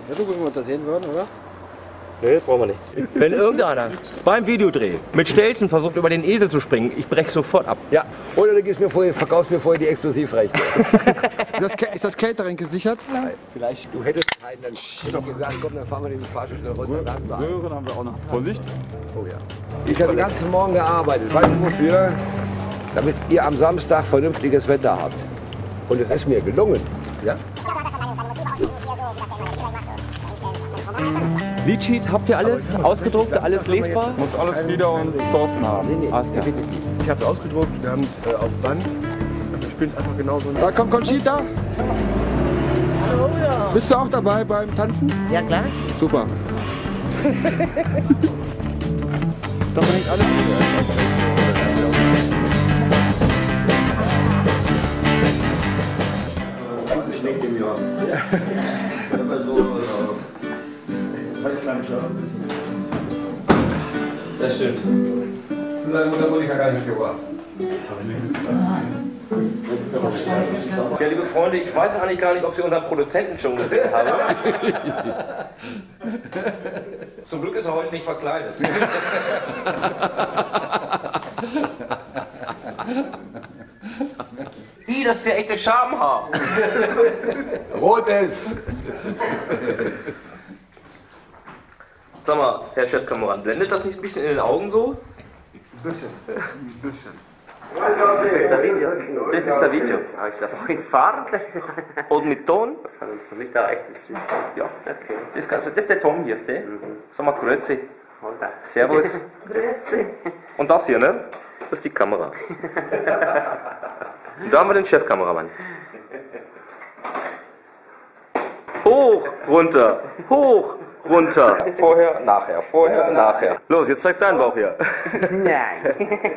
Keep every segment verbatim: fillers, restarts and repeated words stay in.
Ja, du, wenn wir das sehen würden, oder? Nee, brauchen wir nicht. Wenn irgendeiner beim Videodreh mit Stelzen versucht, über den Esel zu springen, ich breche sofort ab. Ja, oder du gibst mir vorher, verkaufst mir vorher die Exklusivrechte. Ist das, ist das Catering gesichert? Nein. Vielleicht, du hättest einen, dann hätte ich gesagt, komm, dann fahren wir den Fahrstuhl runter. Da hast du einen. Röhren haben wir auch noch. Vorsicht! Oh ja. Ich habe den ganzen Morgen gearbeitet. Weißt du wofür? Damit ihr am Samstag vernünftiges Wetter habt. Und es ist mir gelungen. Ja? Leadsheet, habt ihr alles? Ausgedruckt, alles lesbar? Muss alles wieder und Thorsten haben. Alles klar. Ich habe es ausgedruckt, wir haben es äh, auf Band. Wir spielen es einfach genauso. Da kommt Conchita. Hallo. Bist du auch dabei beim Tanzen? Ja, klar. Super. Doch nicht alles. Schlägt im Jahr. Das stimmt. Seine Mutter Monika gar nicht gebracht. Ja, liebe Freunde, ich weiß eigentlich gar nicht, ob Sie unseren Produzenten schon gesehen haben. Zum Glück ist er heute nicht verkleidet. Ih, das ist ja echte Schamhaar. Rotes! Sag mal, Herr Chefkameraden, blendet das nicht ein bisschen in den Augen so? Ein bisschen. Ein bisschen. Das ist das Video. Das ist das Video. Habe ich das auch in Farben? Und mit Ton? Das hat uns noch nicht erreicht. Ja, okay. Das ist, ganz, das ist der Ton hier, der. Mhm. Sag mal, Grüezi. Hola. Servus. Grüezi. Und das hier, ne? Das ist die Kamera. Und da haben wir den Chefkameramann. Hoch, runter, hoch, runter. Vorher, nachher, vorher, nachher. Los, jetzt zeig deinen Bauch her. Nein.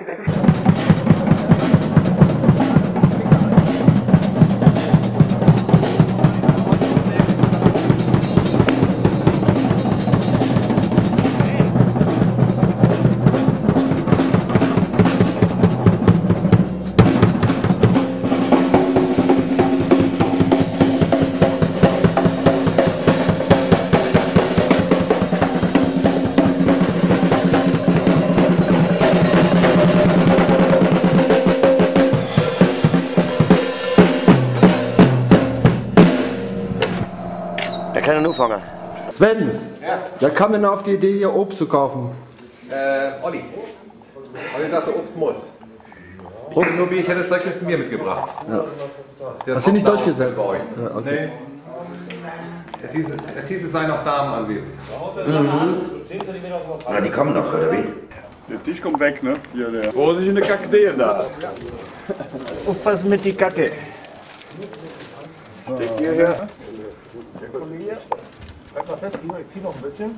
Sven, ja. Wer kam denn auf die Idee, hier Obst zu kaufen? Äh, Olli. Olli dachte, Obst muss. Ich hätte nur Bier, ich hätte zwei Kisten Bier mitgebracht. Ja. Das Hast du nicht durchgesetzt? Bei euch. Ja, okay. Nee. Es hieß, es hieß, es seien noch Damen anwesend. Mhm. Na, die kommen noch, oder wie? Der Tisch kommt weg, ne? Hier, der. Vorsicht in der Kakteen da. Aufpassen mit die Kacke. Steck hier her. Komm hier. Bleib mal fest, ich zieh noch ein bisschen.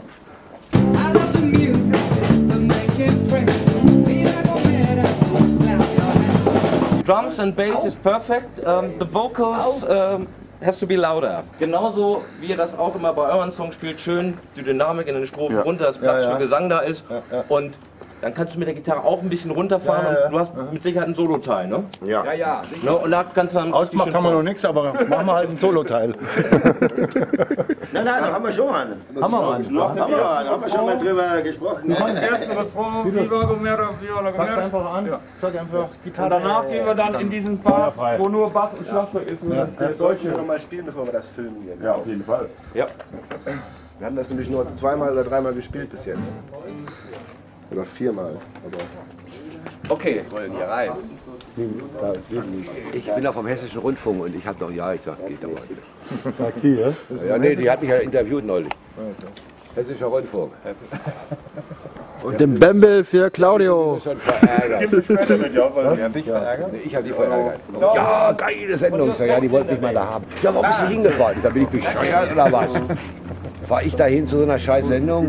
Drums and bass is perfect. Um, the vocals um, has to be louder. Genauso wie ihr das auch immer bei euren Songs spielt, schön die Dynamik in den Strophen Ja. runter, dass Platz Ja, ja. für Gesang da ist. Ja, ja. Und dann kannst du mit der Gitarre auch ein bisschen runterfahren Ja, ja, ja. und du hast mit Sicherheit einen Solo-Teil, ne? Ja. Ja, ja. ne? Und da kannst du dann Ausgemacht schön haben wir noch fahren. nichts, aber machen wir halt einen Solo-Teil. Nein, nein, da haben wir schon mal einen. Haben wir mal einen. Haben wir, da haben wir schon mal drüber gesprochen. Ne? Ersten Refrain, Viva Gomera, Viola Sag's Gomera. einfach an. Sag einfach Gitarre. Und danach gehen wir dann in diesen Part, wo nur Bass und Schlagzeug ist. Ja. Das sollten wir noch mal spielen, bevor wir das filmen jetzt. Ja, auf jeden Fall. Ja. Wir haben das nämlich nur zweimal oder dreimal gespielt bis jetzt. Oder viermal. Aber Okay. Wollen hier rein. Ich bin auch vom Hessischen Rundfunk und ich habe doch, ja, ich sag, geht aber nicht. sagt die, ja? Ja, nee, die hat mich ja interviewt neulich. Hessischer Rundfunk. Und den Bembel für Claudio. Schon verärgert. Gib mir später mit, ja, weil Ja, dich verärgert? Nee, ich habe die verärgert. Ja, geile Sendung. Ich sag, ja, die wollten mich mal da haben. Ja, warum bist du hingefahren? Ich sag, bin ich bescheuert oder was? Fahr ich da hin zu so einer scheiß Sendung?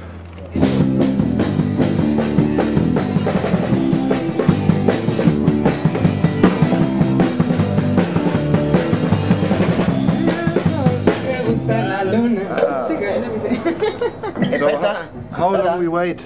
How do we wait?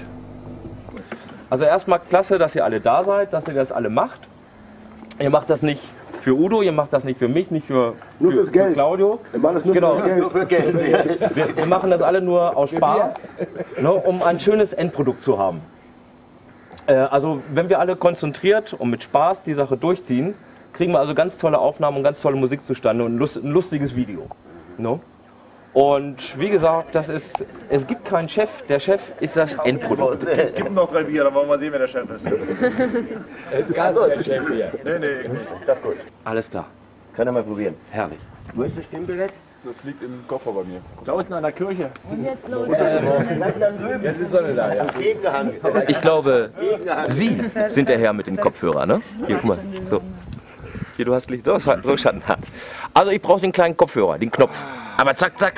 Also erstmal klasse, dass ihr alle da seid, dass ihr das alle macht. Ihr macht das nicht für Udo, ihr macht das nicht für mich, nicht für, Nur für, fürs für Geld. Claudio. Wir machen das nur Genau. fürs Geld. Wir, wir machen das alle nur aus Spaß, ne, um ein schönes Endprodukt zu haben. Äh, also wenn wir alle konzentriert und mit Spaß die Sache durchziehen, kriegen wir also ganz tolle Aufnahmen und ganz tolle Musik zustande und ein, lust, ein lustiges Video. Ne? Und wie gesagt, das ist, es gibt keinen Chef, der Chef ist das Endprodukt. Gib ihm noch drei Bier, dann wollen wir sehen, wer der Chef ist. Er ist gar nicht der Chef hier. Nee, nee, ich nicht. Alles klar, Kann er mal probieren. herrlich. Wo ist das Stimmbillett? Das liegt im Koffer bei mir. Draußen an der Kirche. Und jetzt los. Jetzt ist er da, ja. Ich glaube, Sie sind der Herr mit dem Kopfhörer, ne? Hier, guck mal. So. Hier, du hast Licht. So, so Schatten. Also ich brauche den kleinen Kopfhörer, den Knopf. Aber zack, zack.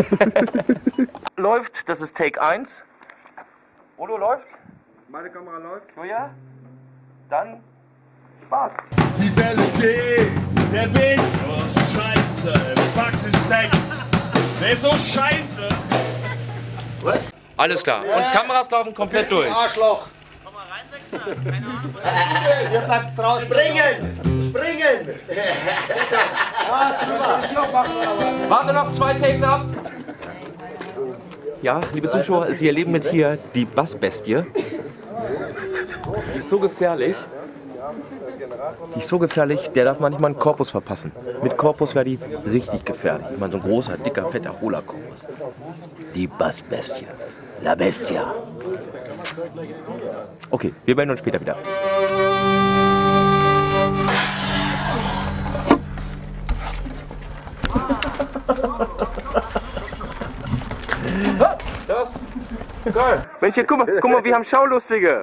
Läuft, das ist Take eins. Udo läuft? Meine Kamera läuft. Julia? Dann Spaß. Die Welle geht, der Wind. Oh, scheiße, Praxistext. Der ist so scheiße. Was? Alles klar. Und Kameras laufen komplett durch. Arschloch. Komm mal reinwechseln. Keine Ahnung. Ihr bleibt draußen. Springen! Springen! Warte noch zwei Takes ab. Ja, liebe Zuschauer, Sie erleben jetzt hier die Bassbestie. Die ist so gefährlich. Die ist so gefährlich, der darf manchmal einen Korpus verpassen. Mit Korpus wäre die richtig gefährlich. Ich meine, so ein großer, dicker, fetter Roller-Korpus. Die Bassbestie. La Bestia. Okay, wir melden uns später wieder. Das. Geil. Mensch, guck mal, guck mal, wir haben Schaulustige.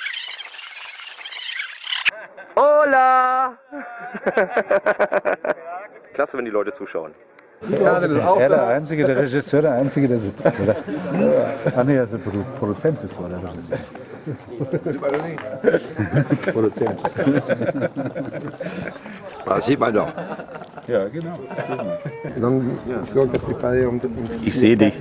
Hola! Klasse, wenn die Leute zuschauen. Ja, das ist auch er der Einzige, der Regisseur, der Einzige, der sitzt, oder? Ah, nee, also Produ Produzent bist du, oder? Produzent. Das sieht man doch. Ja, genau. Ich sehe dich.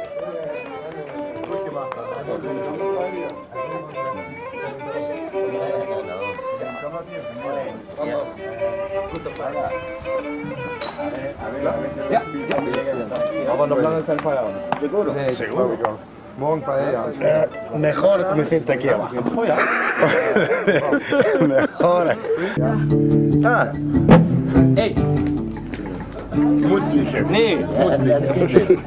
Ja, aber noch lange kein Feierabend. Nee, Seguro. Morgen Feierabend. Eh, mejor que me sienta aquí abajo. Mejor. Ah. Ey! Musste ich jetzt. Nee! Musste ich.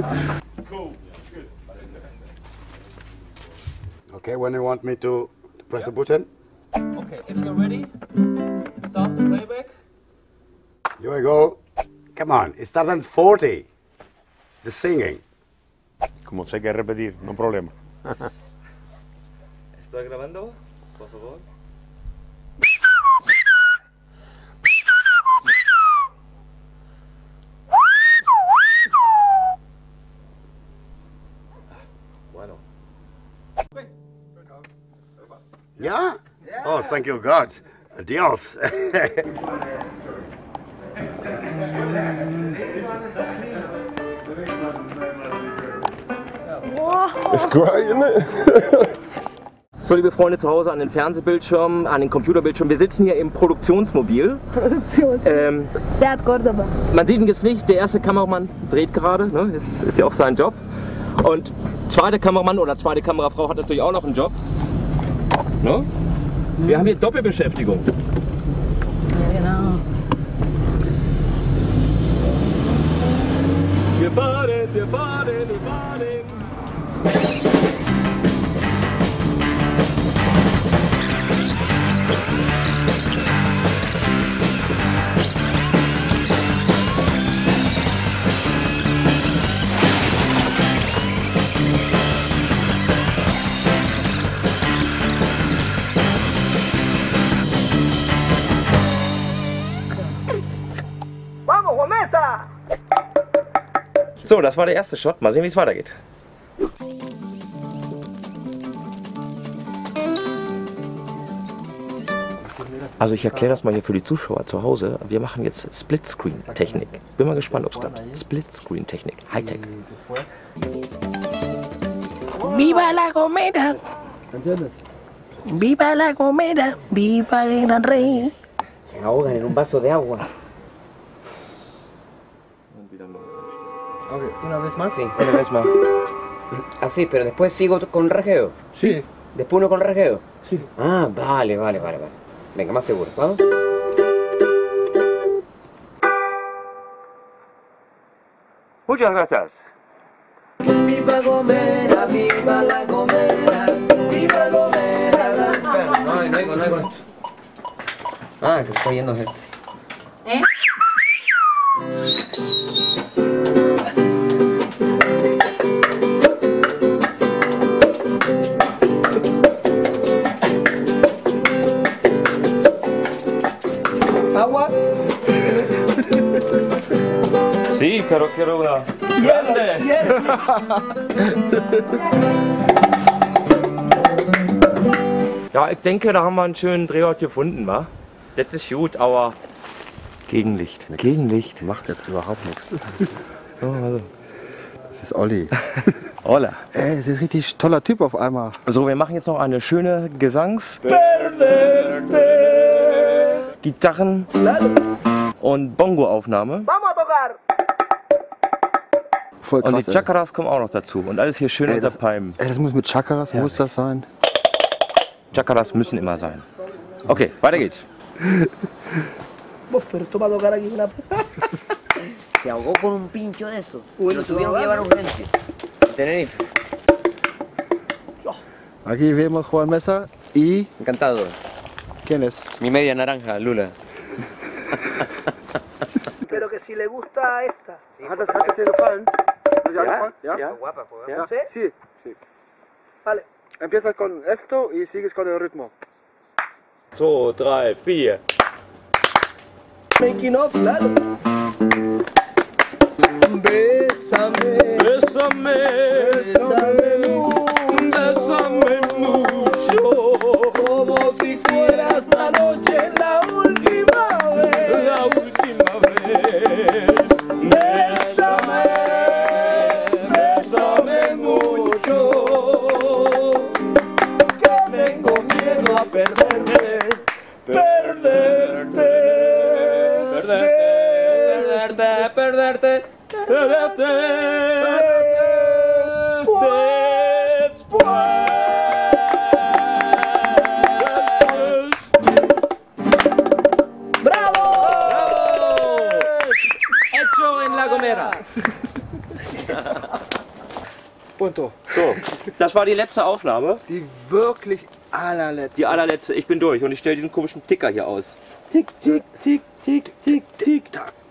Okay, when you want me to press the button? Okay, if you're ready, start the playback. Here we go. Come on, it's starting at forty. The singing. Como sé que repetir, no problema. ¿Estoy grabando? Por favor. Bueno. Yeah? Oh, thank you, God. Adios. Ist geil, ne? So, liebe Freunde zu Hause an den Fernsehbildschirmen, an den Computerbildschirmen, wir sitzen hier im Produktionsmobil. Produktions. Ähm, Seat Cordoba. man sieht ihn jetzt nicht, der erste Kameramann dreht gerade, ne? ist, ist ja auch sein Job. Und zweite Kameramann oder zweite Kamerafrau hat natürlich auch noch einen Job. Ne? Wir haben hier Doppelbeschäftigung. Ja, genau. Wir fahren, wir fahren, wir fahren. So, das war der erste Shot. Mal sehen, wie es weitergeht. Also ich erkläre das mal hier für die Zuschauer zu Hause. Wir machen jetzt Splitscreen-Technik. Bin mal gespannt, ob es klappt. Splitscreen-Technik. Hightech. Viva la comida. Viva la comida. Viva el gran rey. Se ahogan en un vaso de agua. Okay, una vez más. Sí, Una vez más. así, pero después sigo con rajeo. Sí. Después uno con rajeo. Sí. Ah, vale, vale, vale, vale. Venga, más seguro. ¿Vamos? Muchas gracias. Viva Gomera, viva la Gomera, viva Gomera, danza. No, no hay, no hay, no hay con esto. Ah, que se está yendo gente. ¿Eh? ¿Agua? Sí, pero quiero una grande. Ja, ich denke, da haben wir einen schönen Drehort gefunden, wa? Das ist gut, aber Gegenlicht. Nix. Gegenlicht. Macht jetzt überhaupt nichts. Oh, also. Das ist Olli. Hola. Ey, das ist ein richtig toller Typ auf einmal. So, wir machen jetzt noch eine schöne Gesangs-, Gitarren- und Bongo-Aufnahme. Voll krass. Und die Chakaras kommen auch noch dazu. Und alles hier schön Ey, unter das, Palmen. ey, das muss mit Chakaras, Ja. muss das sein? Chakaras müssen immer sein. Okay, weiter geht's. Se ahogó con un pincho de eso. Lo tuvieron que llevar a urgencia. Tenerife. Aquí vemos Juan Mesa y... Encantado. ¿Quién es? Mi media naranja, Lula. Pero que si le gusta esta. Hat das, hat das dir gefallen? Hat dir Ja, gefallen? Ja? ja. Guapa, pues. Ja? ¿Sí? Sí. Sí. Vale. Empiezas con esto y sigues con el ritmo. zwei, drei, vier. Making of, claro. Bésame. Bésame, bésame mucho. Como si fuera esta noche la última vez. La última vez. Bésame. Bésame mucho. Que tengo miedo a perderte. Perderte. Perderte, perderte, perderte. ¡Bravo! Hecho en La Gomera. Punto. So, das war die letzte Aufnahme. Die wirklich allerletzte. Die allerletzte. Ich bin durch und ich stelle diesen komischen Ticker hier aus. Tick, tick, tick, tick, tick, tick, tack.